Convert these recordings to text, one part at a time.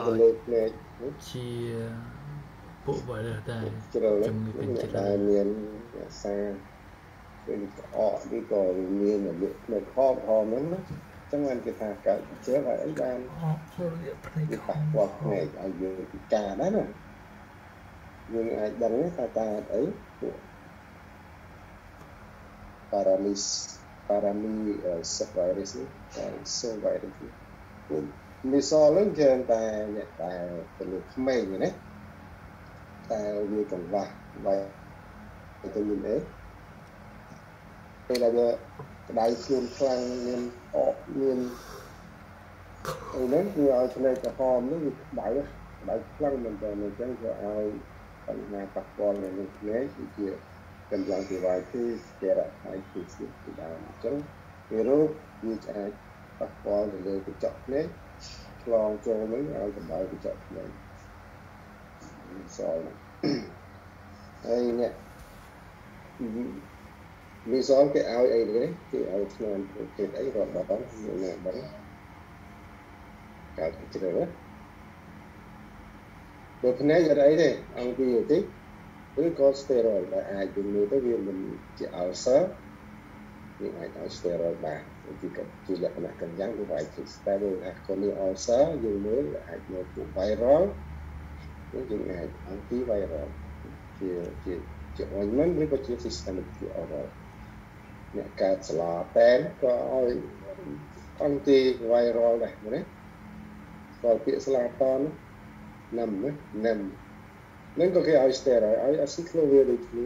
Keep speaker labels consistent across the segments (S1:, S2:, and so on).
S1: លើភ្នែក
S2: ជាពួកបរិសដែរ
S1: ជ្រុល
S2: ជំងឺកញ្ជ្រឹល
S1: ដែលមានអាសាពេលអកនេះក៏មាននៅខកហ្នឹងណាចឹងបានគេថាកើតជ្រុលហើយអីបាន
S2: ជ្រុលវាភ្នែក
S1: ប៉ះពាល់ភ្នែកឲ្យយើងពិការដែរណាយើងអាចដឹងថាតើអីពួក paralysis សូវ៉ៃរនេះមីសលនឹងជាតែអ្នកដែលទៅលើក្មេងណាតែវាកង្វះវាទៅមានអីពេលដែលវាក្តៅខ្លួនខ្លាំងមានអកមានអីហ្នឹងគឺឲ្យភ្នែកក្រហមនេះវាក្តៅខ្លាំងមែនតើអញ្ចឹងវាឲ្យបញ្ហាប៉ះពាល់នៅភ្នែកគឺជាកម្លាំងពីវាយគឺជារហ័យគឺពីដើមអញ្ចឹងវារោគវាអាចប៉ះពាល់ទៅលើកញ្ចក់ភ្នែកឆ្លងចូលនឹងឲ្យកម្ដៅកញ្ចក់ភ្នែកសល់ហើយអ្នកវាសល់គេឲ្យអីនេះគេឲ្យថ្នាំប្រភេទអីរត់ដល់យើងណាបងកើតជ្រើបើភ្នែកអត់អីទេអង្គពីតិចឬក៏ steroid ដែលអាចជំនួយទៅវាមិនជា ulcer វាអាចឲ្យ steroid បានជាលក្ខណៈកញ្ចាំងវាអាចជា stable ថាคนនេះ ulcer យើងមើលអាចមកពី viral យើងអាច anti-viral ជា ointment ឬក៏ជា systemic ជា oral អ្នកកើតស្លាតែនក៏ឲ្យ anti-viral ដែរណាក៏ពាក្យស្លាតនណាំនឹងក៏គេឲ្យ steroid ឲ្យ acyclovir ដូចគ្នា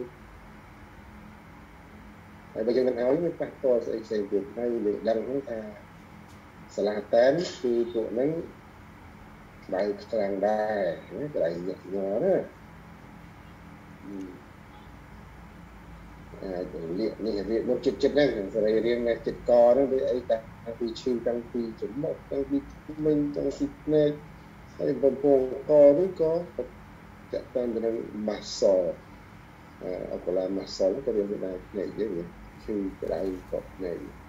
S1: ហើយបើយើងមិនឲ្យវាប៉ះពាល់ស្អីផ្សេងទៀតហើយយើងដឹងថាស្លាតែនគឺពួកហ្នឹងក្តៅខ្លាំងដែរណាក្តៅញឹកញ័រណាអាចលាកនេះរៀបមកចិត្តហ្នឹងសរីរាង្គនៃចិត្តកហ្នឹងវាអីតាំងពីឈឺតាំងពីចមុកតាំងពីមិញតាំងពីភ្នែកហើយបំពង់កនេះក៏ចាក់តាមទៅនឹង muscle ocular muscle ក៏វាដែរភ្នែកយើងឈឺក្តៅក៏ភ្នែក